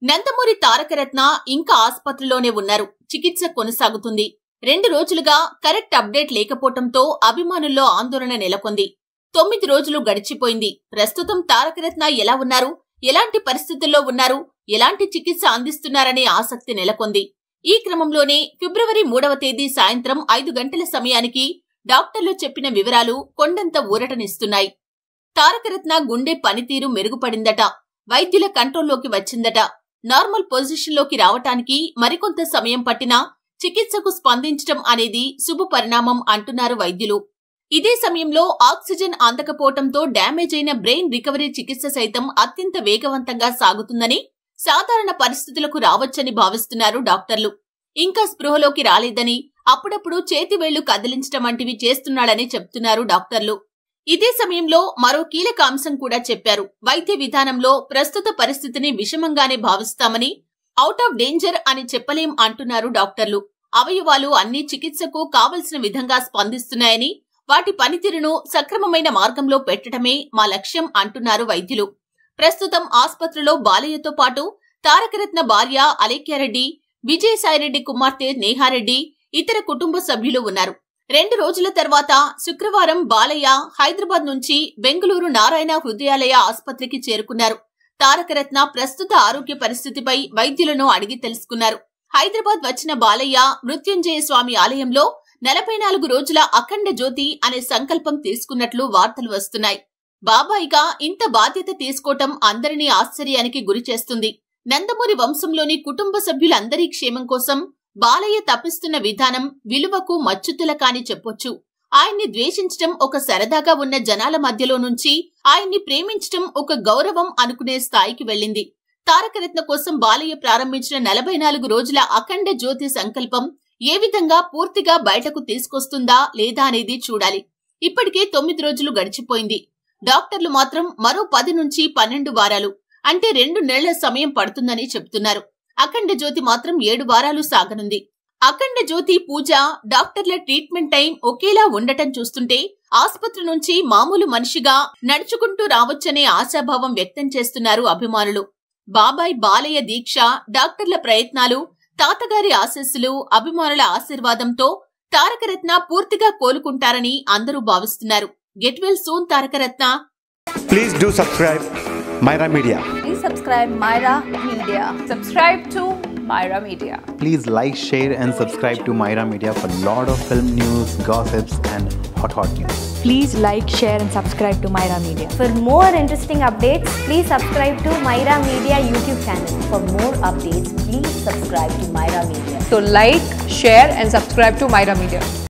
నందమూరి తారకరత్న ఇంకా ఆస్పత్రిలోనే ఉన్నారు. చికిత్స కొనసాగుతుంది. 2 రోజులుగా కరెక్ట్ అప్డేట్ లేకపోవడంతో అభిమానుల్లో ఆందోళన నెలకొంది. 9 రోజులు గడిచిపోయింది. ప్రస్తుతం తారకరత్న ఎలా ఉన్నారు, ఎలాంటి పరిస్థితుల్లో ఉన్నారు, ఎలాంటి చికిత్స అందిస్తున్నారనే ఆసక్తి నెలకొంది. ఈ క్రమంలోనే ఫిబ్రవరి 3వ తేదీ సాయంత్రం 5 గంటల సమయానికి డాక్టర్లు చెప్పిన వివరాలు కొండంత ఊరటనిస్తున్నాయి. తారకరత్న గుండె పనితీరు మెరుగుపడిందట. వైద్యుల కంట్రోల్లోకి వచ్చిందట. నార్మల్ పొజిషన్లోకి రావటానికి మరికొంత సమయం పట్టినా చికిత్సకు స్పందించటం అనేది శుభ పరిణామం అంటున్నారు వైద్యులు. ఇదే సమయంలో ఆక్సిజన్ అందకపోవటంతో డ్యామేజ్ అయిన బ్రెయిన్ రికవరీ చికిత్స సైతం అత్యంత వేగవంతంగా సాగుతుందని, సాధారణ పరిస్థితులకు రావచ్చని భావిస్తున్నారు డాక్టర్లు. ఇంకా స్పృహలోకి రాలేదని, అప్పుడప్పుడు చేతివేళ్లు కదిలించటం వంటివి చేస్తున్నాడని చెప్తున్నారు డాక్టర్లు. ఇదే సమయంలో మరో కీలక అంశం కూడా చెప్పారు. వైద్య విధానంలో ప్రస్తుత పరిస్థితిని విషమంగానే భావిస్తామని, అవుట్ ఆఫ్ డేంజర్ అని చెప్పలేం అంటున్నారు డాక్టర్లు. అవయవాలు అన్ని చికిత్సకు కావలసిన విధంగా స్పందిస్తున్నాయని, వాటి పనితీరును సక్రమమైన మార్గంలో పెట్టడమే మా లక్ష్యం అంటున్నారు వైద్యులు. ప్రస్తుతం ఆస్పత్రిలో బాలయ్యతో పాటు తారకరత్న భార్య అలేఖ్యారెడ్డి, విజయసాయిరెడ్డి కుమార్తె నేహారెడ్డి, ఇతర కుటుంబ సభ్యులు ఉన్నారు. 2 రోజుల తర్వాత శుక్రవారం బాలయ్య హైదరాబాద్ నుంచి బెంగళూరు నారాయణ హృదయాలయ ఆస్పత్రికి చేరుకున్నారు. తారకరత్న ప్రస్తుత ఆరోగ్య పరిస్థితిపై వైద్యులను అడిగి తెలుసుకున్నారు. హైదరాబాద్ వచ్చిన బాలయ్య మృత్యుంజయ స్వామి ఆలయంలో 44 రోజుల అఖండ జ్యోతి అనే సంకల్పం తీసుకున్నట్లు వార్తలు వస్తున్నాయి. బాబాయిగా ఇంత బాధ్యత తీసుకోవటం అందరినీ ఆశ్చర్యానికి గురిచేస్తుంది. నందమూరి వంశంలోని కుటుంబ సభ్యులందరి క్షేమం కోసం బాలయ్య తప్పిస్తున్న విధానం విలువకు మచ్చుతులకాని చెప్పొచ్చు. ఆయన్ని ద్వేషించటం ఒక సరదాగా ఉన్న జనాల మధ్యలో నుంచి ఆయన్ని ప్రేమించటం ఒక గౌరవం అనుకునే స్థాయికి వెళ్ళింది. తారకరత్న కోసం బాలయ్య ప్రారంభించిన 44 రోజుల అఖండ జ్యోతి సంకల్పం ఏ విధంగా పూర్తిగా బయటకు తీసుకొస్తుందా లేదా అనేది చూడాలి. ఇప్పటికే 9 రోజులు గడిచిపోయింది. డాక్టర్లు మాత్రం మరో 10 నుంచి 12 వారాలు అంటే 2 నెలల సమయం పడుతుందని చెప్తున్నారు. అఖండ జ్యోతి మాత్రం 7 వారాలు సాగనుంది. అఖండ జ్యోతి పూజ, డాక్టర్ల ట్రీట్మెంట్ టైం ఒకేలా ఉండటం చూస్తుంటే ఆస్పత్రి నుంచి మామూలు మనిషిగా నడుచుకుంటూ రావచ్చనే ఆశాభావం వ్యక్తం చేస్తున్నారు అభిమానులు. బాబాయ్ బాలయ్య దీక్ష, డాక్టర్ల ప్రయత్నాలు, తాతగారి ఆశీస్సులు, అభిమానుల ఆశీర్వాదంతో తారకరత్న పూర్తిగా కోలుకుంటారని అందరూ భావిస్తున్నారు. Get well soon Tarakaratna. Please do subscribe Myra Media. Please subscribe Myra Media. Subscribe to Myra Media. Please like, share and subscribe to Myra Media for lot of film news, gossips and hot news. Please like, share and subscribe to Myra Media. For more interesting updates, please subscribe to Myra Media YouTube channel. For more updates, please subscribe to Myra Media. So like, share and subscribe to Myra Media.